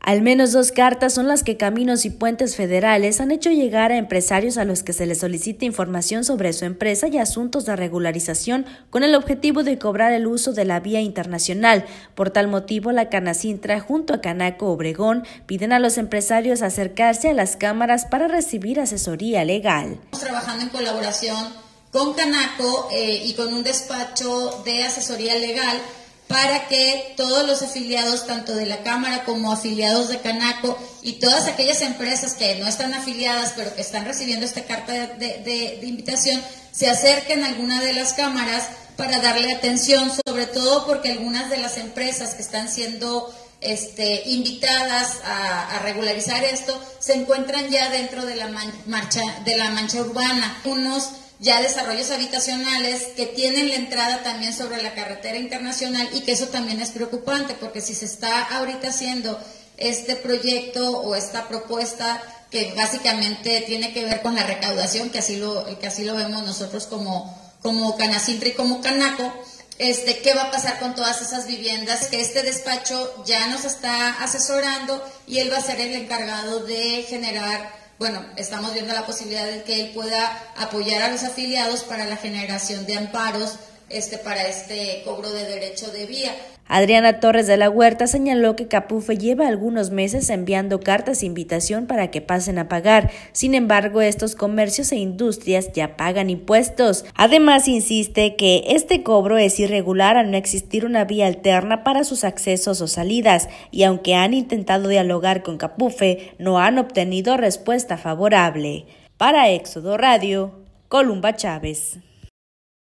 Al menos 2 cartas son las que Caminos y Puentes Federales han hecho llegar a empresarios a los que se les solicita información sobre su empresa y asuntos de regularización con el objetivo de cobrar el uso de la vía internacional. Por tal motivo, la Canacintra junto a Canaco Obregón piden a los empresarios acercarse a las cámaras para recibir asesoría legal. Estamos trabajando en colaboración con Canaco y con un despacho de asesoría legal para que todos los afiliados, tanto de la Cámara como afiliados de Canaco y todas aquellas empresas que no están afiliadas pero que están recibiendo esta carta de invitación, se acerquen a alguna de las cámaras para darle atención, sobre todo porque algunas de las empresas que están siendo invitadas a regularizar esto se encuentran ya dentro de la mancha urbana. Unos ya desarrollos habitacionales que tienen la entrada también sobre la carretera internacional, y que eso también es preocupante porque si se está ahorita haciendo este proyecto o esta propuesta que básicamente tiene que ver con la recaudación, que así lo vemos nosotros como Canacintra y como Canaco, ¿qué va a pasar con todas esas viviendas? Que este despacho ya nos está asesorando y él va a ser el encargado de generar. Bueno, estamos viendo la posibilidad de que él pueda apoyar a los afiliados para la generación de amparos para este cobro de derecho de vía. Adriana Torres de la Huerta señaló que Capufe lleva algunos meses enviando cartas de invitación para que pasen a pagar. Sin embargo, estos comercios e industrias ya pagan impuestos. Además, insiste que este cobro es irregular al no existir una vía alterna para sus accesos o salidas, y aunque han intentado dialogar con Capufe, no han obtenido respuesta favorable. Para Éxodo Radio, Columba Chávez.